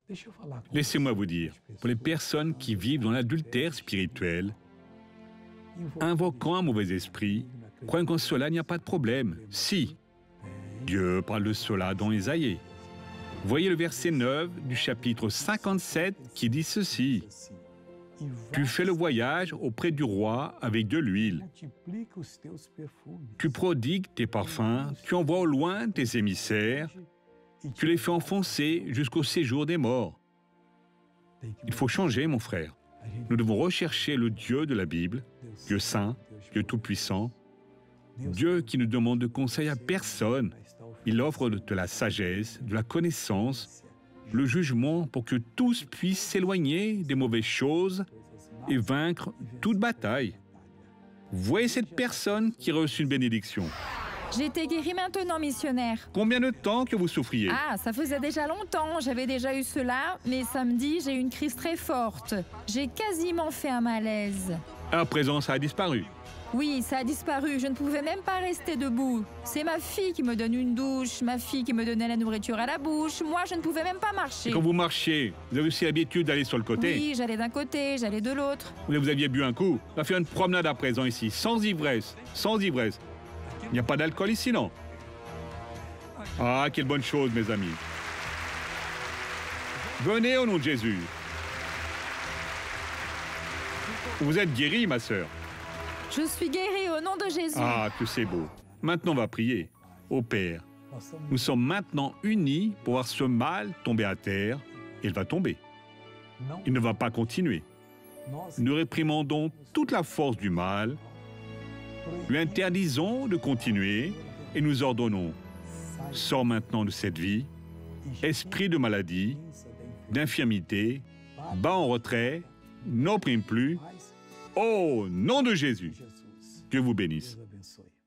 Laissez-moi vous dire, pour les personnes qui vivent dans l'adultère spirituel, invoquant un mauvais esprit, croyant qu'en cela il n'y a pas de problème. Si, Dieu parle de cela dans Ésaïe. Voyez le verset 9 du chapitre 57 qui dit ceci. « Tu fais le voyage auprès du roi avec de l'huile. Tu prodigues tes parfums, tu envoies au loin tes émissaires, tu les fais enfoncer jusqu'au séjour des morts. » Il faut changer, mon frère. Nous devons rechercher le Dieu de la Bible, Dieu saint, Dieu tout-puissant, Dieu qui ne demande de conseil à personne. Il offre de la sagesse, de la connaissance, le jugement pour que tous puissent s'éloigner des mauvaises choses et vaincre toute bataille. Voyez cette personne qui a reçu une bénédiction. J'ai été guérie maintenant, missionnaire. Combien de temps que vous souffriez? Ah, ça faisait déjà longtemps, j'avais déjà eu cela, mais samedi, j'ai eu une crise très forte. J'ai quasiment fait un malaise. À présent, ça a disparu. Oui, ça a disparu, je ne pouvais même pas rester debout. C'est ma fille qui me donne une douche, ma fille qui me donnait la nourriture à la bouche, moi je ne pouvais même pas marcher. Quand vous marchiez, vous avez aussi l'habitude d'aller sur le côté? Oui, j'allais d'un côté, j'allais de l'autre. Vous aviez bu un coup? On va faire une promenade à présent ici, sans ivresse, sans ivresse. Il n'y a pas d'alcool ici, non? Ah, quelle bonne chose, mes amis. Venez au nom de Jésus. Vous êtes guérie, ma sœur. Je suis guérie au nom de Jésus. Ah, que c'est beau. Maintenant, on va prier. Ô Père, nous sommes maintenant unis pour voir ce mal tomber à terre. Il va tomber. Il ne va pas continuer. Nous réprimandons toute la force du mal, lui interdisons de continuer et nous ordonnons, sors maintenant de cette vie, esprit de maladie, d'infirmité, bas en retrait, n'opprime plus, au nom de Jésus. Dieu vous bénisse.